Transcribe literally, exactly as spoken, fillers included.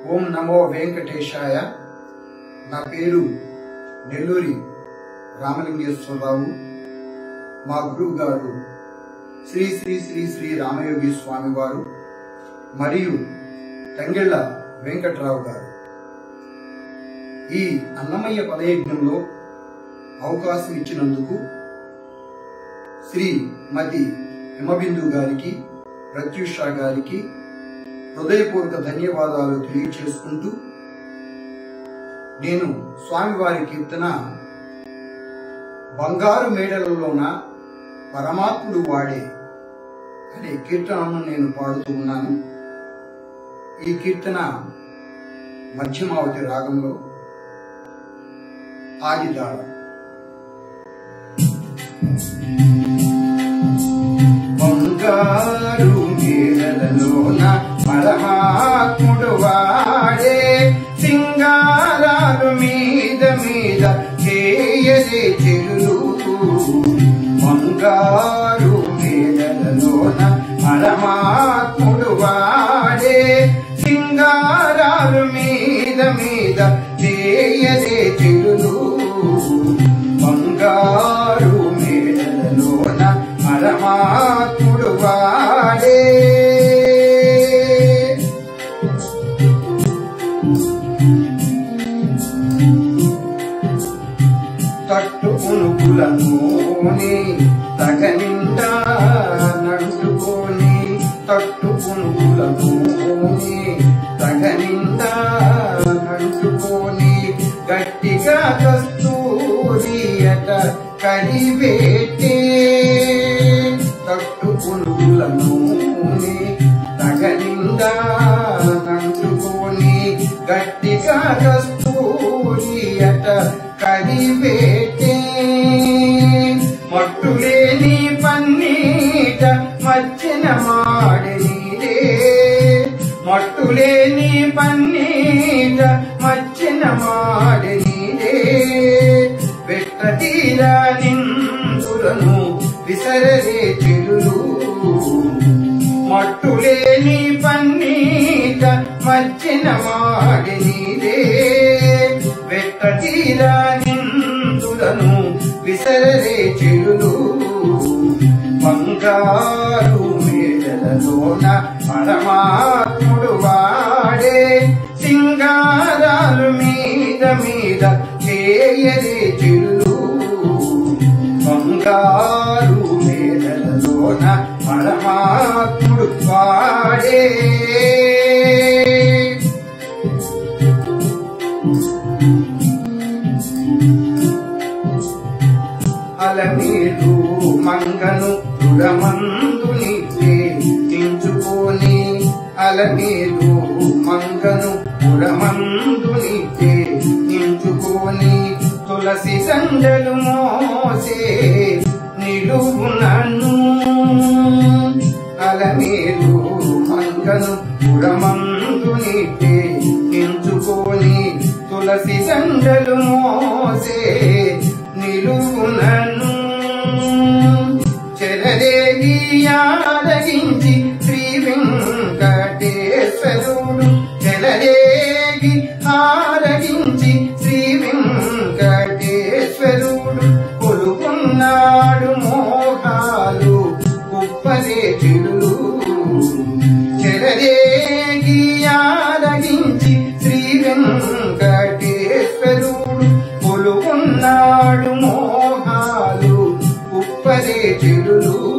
ఓం నమో వెంకటేశాయ. నా పేరు నెల్లూరి రామలింగేశ్వరరావు. మా గురువు గారు శ్రీ శ్రీ శ్రీ శ్రీ రామయోగి స్వామి వారు మరియు తంగెళ్ల వెంకట్రావు గారు. ఈ అన్నమయ్య పదయజ్ఞంలో అవకాశం ఇచ్చినందుకు శ్రీ మతి హిమబిందు గారికి, ప్రత్యూష గారికి హృదయపూర్వక ధన్యవాదాలు తెలియచేసుకుంటూ, నేను స్వామివారి కీర్తన బంగారు మేడలలోన పరమాత్ముడు వాడే అనే కీర్తనను నేను పాడుతూ ఉన్నాను. ఈ కీర్తన మధ్యమావతి రాగంలో ఆదితాళ. బంగారు మేడలలోన పరమాత్ముడు వాడే, సింగారాలు మీద మీద చేయలే చెరులు. బంగారు మేడలలోన పరమాత్ముడు వాడే, సింగారాలు మీద మీద చేయలే చెరులు. బంగారు మేడలలోన పరమాత్ముడు వాడే. తట్టు పునుగులలోని తగనిండా నంటుకొని, తట్టు పునుగులలోని తగనిండా నంటుకొని, గట్టిగా కస్తూరి అట కరివేటే. తట్టు పునుగులలోని తగనిండా నంటుకొని, గట్టిగా కస్తూరి అట కరివేటే. మట్టులేని పన్నీట మచ్చిన మాడనీరే, మట్టులేని పన్నీట మచ్చిన మాడనీరే. వెట్ట తీరా నిందులను విసరలే చెరులు. మట్టులేని పన్నీట మచ్చిన మాడనీరే. వెట్ట తీరా నిందులను విసరలే చెరులు. బంగారు మేడలలోన పరమాత్ముడు వాడే, సింగారాలు మీద మీద చేయలే చెరులు. బంగారు మేడలలోన పరమాత్ముడు వాడే. అలమేలు మంగను రుడమందుని తేంచుకొని, అలమేలు మంగను రుడమందుని తేంచుకొని, తులసి సంజలు మోసే నిలువునను. అలమేలు మంగను రుడమందుని తేంచుకొని, తులసి సంజలు మోసే నిలువునను. చెరలేగి ఆరగించి శ్రీ వెంకటేశ్వరుడు, చెరలేగి ఆరగించి శ్రీ వెంకటేశ్వరుడు, కొలుకున్నాడు మోహాలు కుప్పలే చెరులు. చెరలేగి ఆరగించి శ్రీ వెంకటేశ్వరుడు, కొలుకున్నాడు మోహాలు కుప్పలే చెరులు.